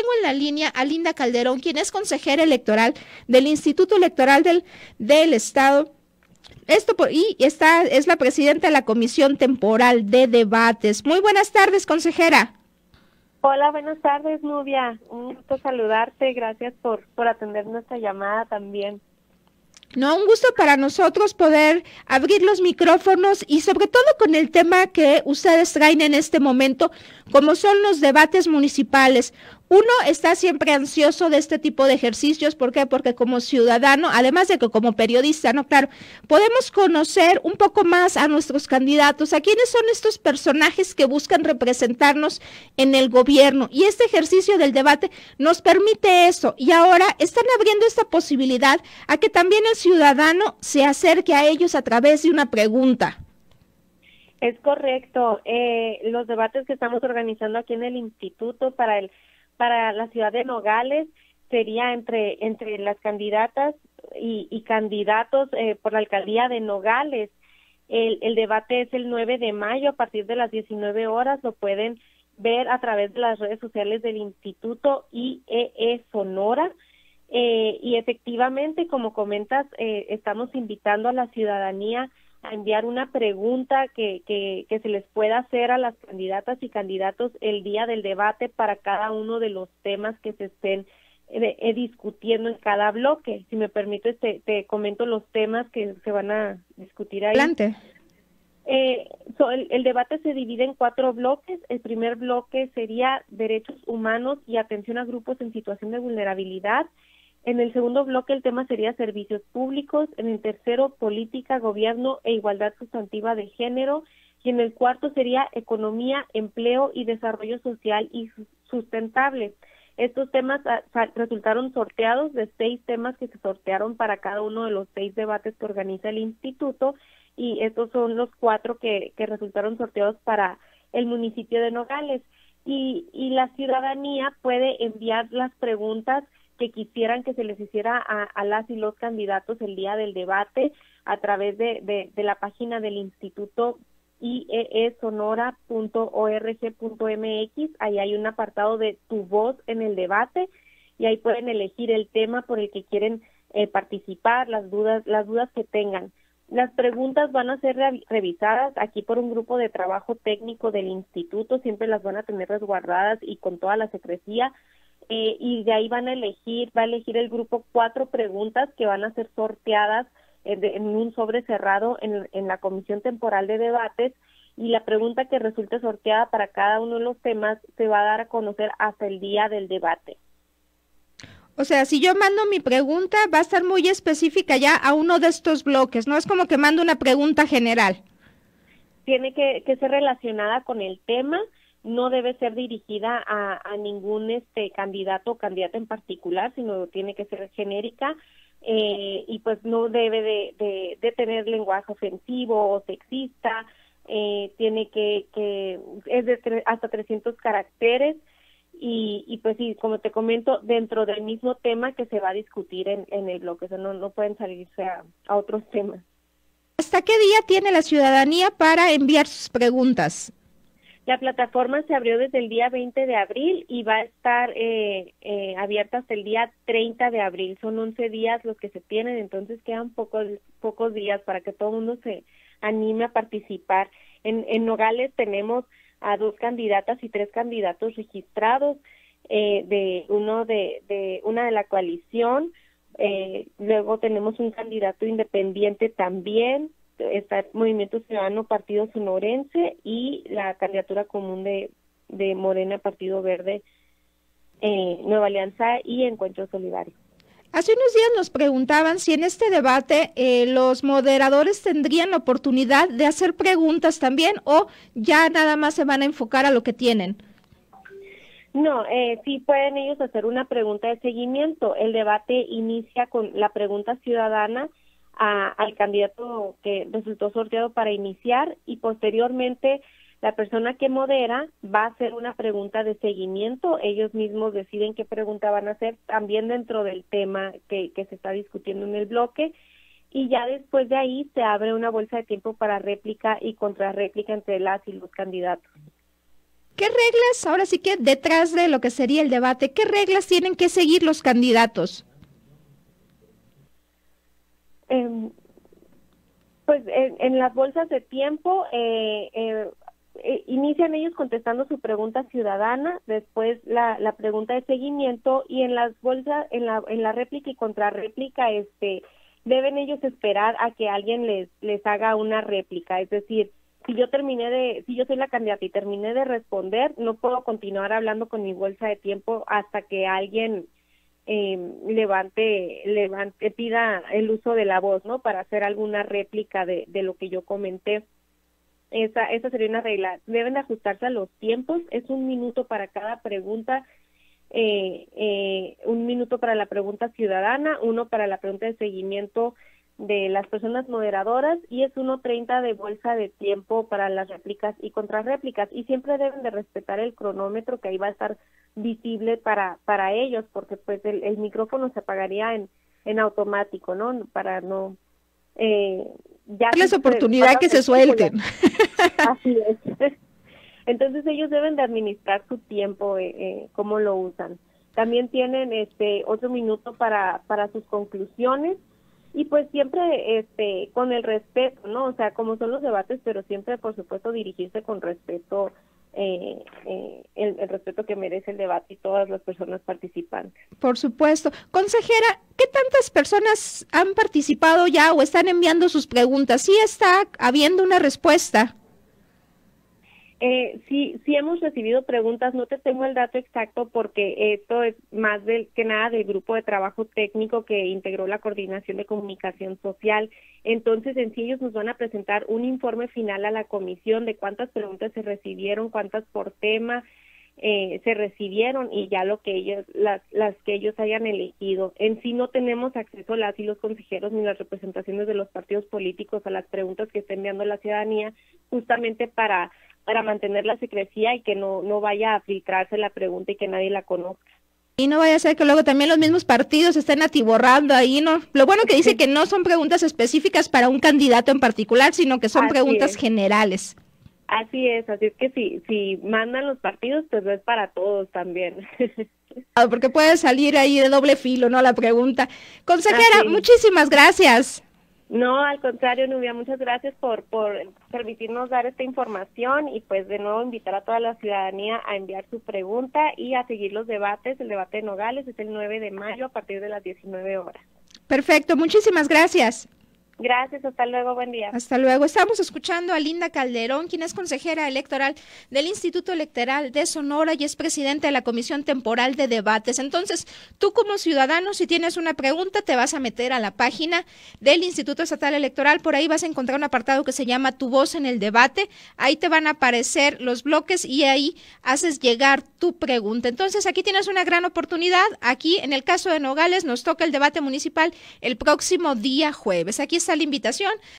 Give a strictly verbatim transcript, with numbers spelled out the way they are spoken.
en la línea a Linda Calderón, quien es consejera electoral del Instituto Electoral del, del Estado. Esto por, y está, es la presidenta de la Comisión Temporal de Debates. Muy buenas tardes, consejera. Hola, buenas tardes, Nubia. Un gusto saludarte. Gracias por, por atender nuestra llamada también. No, un gusto para nosotros poder abrir los micrófonos y sobre todo con el tema que ustedes traen en este momento, como son los debates municipales. Uno está siempre ansioso de este tipo de ejercicios, ¿por qué? Porque como ciudadano, además de que como periodista, ¿no? Claro, podemos conocer un poco más a nuestros candidatos, a quiénes son estos personajes que buscan representarnos en el gobierno. Y este ejercicio del debate nos permite eso. Y ahora están abriendo esta posibilidad a que también el ciudadano se acerque a ellos a través de una pregunta. Es correcto. Eh, los debates que estamos organizando aquí en el Instituto para el para la ciudad de Nogales sería entre entre las candidatas y, y candidatos eh, por la alcaldía de Nogales. El, el debate es el nueve de mayo a partir de las diecinueve horas. Lo pueden ver a través de las redes sociales del Instituto I E E Sonora. Eh, y efectivamente, como comentas, eh, estamos invitando a la ciudadanía a enviar una pregunta que, que, que se les pueda hacer a las candidatas y candidatos el día del debate para cada uno de los temas que se estén eh, eh, discutiendo en cada bloque. Si me permites, te, te comento los temas que se van a discutir ahí. Adelante. Eh, so, el, el debate se divide en cuatro bloques. El primer bloque sería derechos humanos y atención a grupos en situación de vulnerabilidad. En el segundo bloque el tema sería servicios públicos, en el tercero política, gobierno e igualdad sustantiva de género, y en el cuarto sería economía, empleo y desarrollo social y sustentable. Estos temas resultaron sorteados de seis temas que se sortearon para cada uno de los seis debates que organiza el instituto, y estos son los cuatro que, que resultaron sorteados para el municipio de Nogales. Y, y la ciudadanía puede enviar las preguntas que quisieran que se les hiciera a, a las y los candidatos el día del debate a través de, de, de la página del Instituto I E E sonora punto org punto m x. Ahí hay un apartado de tu voz en el debate y ahí pueden elegir el tema por el que quieren eh, participar, las dudas, las dudas que tengan. Las preguntas van a ser re revisadas aquí por un grupo de trabajo técnico del instituto, siempre las van a tener resguardadas y con toda la secrecía. Eh, y de ahí van a elegir, va a elegir el grupo cuatro preguntas que van a ser sorteadas eh, de, en un sobre cerrado en, en la Comisión Temporal de Debates, y la pregunta que resulte sorteada para cada uno de los temas se va a dar a conocer hasta el día del debate. O sea, si yo mando mi pregunta, va a estar muy específica ya a uno de estos bloques, no es como que mando una pregunta general. Tiene que, que ser relacionada con el tema. No debe ser dirigida a, a ningún este candidato o candidata en particular, sino tiene que ser genérica, eh, y pues no debe de, de, de tener lenguaje ofensivo o sexista. Eh, tiene que, que es de tre hasta trescientos caracteres, y, y pues sí, como te comento, dentro del mismo tema que se va a discutir en, en el bloque, o sea, no, no pueden salirse a, a otros temas. ¿Hasta qué día tiene la ciudadanía para enviar sus preguntas? La plataforma se abrió desde el día veinte de abril y va a estar eh, eh, abierta hasta el día treinta de abril. Son once días los que se tienen, entonces quedan pocos pocos días para que todo el mundo se anime a participar. En, en Nogales tenemos a dos candidatas y tres candidatos registrados, eh, de uno de, de una de la coalición, eh, luego tenemos un candidato independiente también. Está el Movimiento Ciudadano Partido Sonorense y la candidatura común de, de Morena Partido Verde, eh, Nueva Alianza y Encuentro Solidario. Hace unos días nos preguntaban si en este debate eh, los moderadores tendrían la oportunidad de hacer preguntas también, o ya nada más se van a enfocar a lo que tienen. No, eh, sí pueden ellos hacer una pregunta de seguimiento. El debate inicia con la pregunta ciudadana A, al candidato que resultó sorteado para iniciar, y posteriormente la persona que modera va a hacer una pregunta de seguimiento. Ellos mismos deciden qué pregunta van a hacer también dentro del tema que, que se está discutiendo en el bloque, y ya después de ahí se abre una bolsa de tiempo para réplica y contrarréplica entre las y los candidatos. ¿Qué reglas, ahora sí que detrás de lo que sería el debate, qué reglas tienen que seguir los candidatos? Eh, pues en, en las bolsas de tiempo eh, eh, eh, inician ellos contestando su pregunta ciudadana, después la, la pregunta de seguimiento, y en las bolsas, en la, en la réplica y contrarréplica, este, deben ellos esperar a que alguien les, les haga una réplica. Es decir, si yo terminé de, si yo soy la candidata y terminé de responder, no puedo continuar hablando con mi bolsa de tiempo hasta que alguien eh, levante, levante, pida el uso de la voz, ¿no? Para hacer alguna réplica de, de lo que yo comenté. Esa, esa sería una regla. Deben de ajustarse a los tiempos. Es un minuto para cada pregunta, eh, eh, un minuto para la pregunta ciudadana, uno para la pregunta de seguimiento de las personas moderadoras, y es uno treinta de bolsa de tiempo para las réplicas y contrarréplicas. Y siempre deben de respetar el cronómetro, que ahí va a estar visible para para ellos, porque pues el, el micrófono se apagaría en, en automático, ¿no? Para no... Eh, ya darles oportunidad que se suelten. Así es. Entonces ellos deben de administrar su tiempo, eh, eh, cómo lo usan. También tienen este otro minuto para para sus conclusiones, y pues siempre este con el respeto, ¿no? O sea, como son los debates, pero siempre, por supuesto, dirigirse con respeto, eh, eh, el, el respeto que merece el debate y todas las personas participantes. Por supuesto. Consejera, ¿qué tantas personas han participado ya o están enviando sus preguntas? ¿Sí está habiendo una respuesta? Eh, sí, sí hemos recibido preguntas. No te tengo el dato exacto porque esto es más del, que nada del grupo de trabajo técnico que integró la Coordinación de Comunicación Social. Entonces, en sí ellos nos van a presentar un informe final a la comisión de cuántas preguntas se recibieron, cuántas por tema eh, se recibieron, y ya lo que ellos, las, las que ellos hayan elegido. En sí no tenemos acceso, las y los consejeros ni las representaciones de los partidos políticos, a las preguntas que está enviando la ciudadanía, justamente para para mantener la secrecía y que no no vaya a filtrarse la pregunta y que nadie la conozca. Y no vaya a ser que luego también los mismos partidos estén atiborrando ahí, ¿no? Lo bueno que dice que no son preguntas específicas para un candidato en particular, sino que son así preguntas es. generales. Así es, así es que si si mandan los partidos, pues es para todos también. Porque puede salir ahí de doble filo, ¿no? La pregunta. Consejera, así. Muchísimas gracias. No, al contrario, Nubia, muchas gracias por, por permitirnos dar esta información, y pues de nuevo invitar a toda la ciudadanía a enviar su pregunta y a seguir los debates. El debate de Nogales es el nueve de mayo a partir de las diecinueve horas. Perfecto, muchísimas gracias. Gracias, hasta luego, buen día. Hasta luego. Estamos escuchando a Linda Calderón, quien es consejera electoral del Instituto Electoral de Sonora y es presidenta de la Comisión Temporal de Debates. Entonces, tú como ciudadano, si tienes una pregunta, te vas a meter a la página del Instituto Estatal Electoral, por ahí vas a encontrar un apartado que se llama Tu Voz en el Debate, ahí te van a aparecer los bloques y ahí haces llegar tu pregunta. Entonces, aquí tienes una gran oportunidad. Aquí, en el caso de Nogales, nos toca el debate municipal el próximo día jueves. Aquí está la invitación